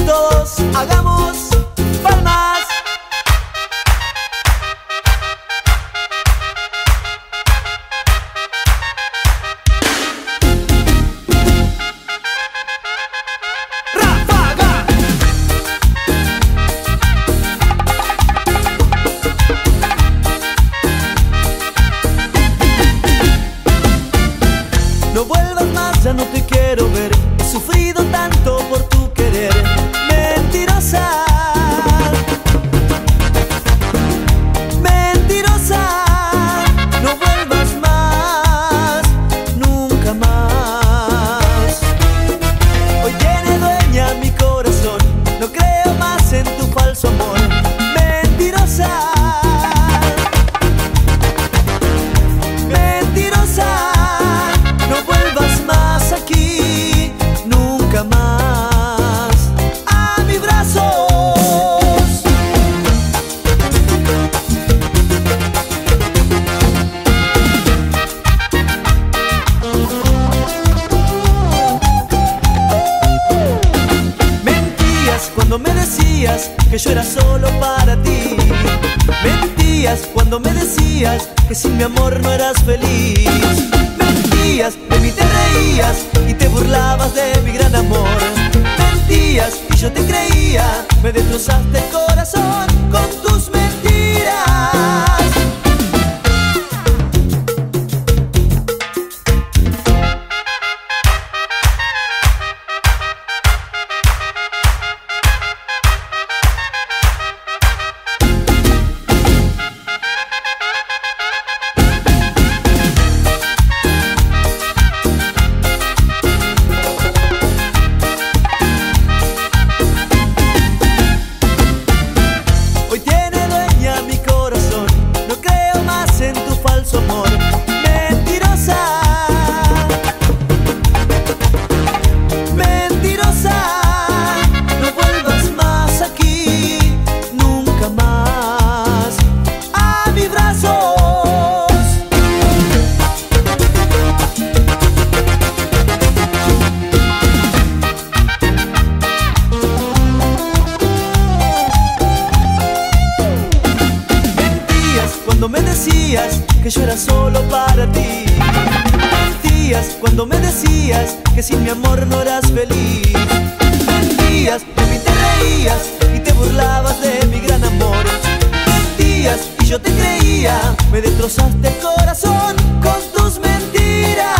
todos hagamos palmas. ¡Ráfaga! No vuelvas más, ya no te quiero ver. He sufrido tanto por tu querer. Mentirosa, mentirosa. No vuelvas más, nunca más. Hoy tiene dueña mi corazón. No creo más en tu falso amor. Mentirosa, mentirosa. No vuelvas más aquí, nunca más a mis brazos. Mentías cuando me decías que yo era solo para ti. Mentías cuando me decías que sin mi amor no eras feliz. Mentías, de mí te reías y te burlabas de mi gran amor. Mentías y yo te creía, me destrozaste el corazón con tus mentiras. Hoy tiene dueña mi corazón, no creo más en tu falso amor. Mentirosa, mentirosa. No vuelvas más aquí, nunca más a mis brazos. Cuando me decías que yo era solo para ti. Mentías cuando me decías que sin mi amor no eras feliz. Mentías, de mí te reías y te burlabas de mi gran amor. Mentías y yo te creía, me destrozaste el corazón con tus mentiras.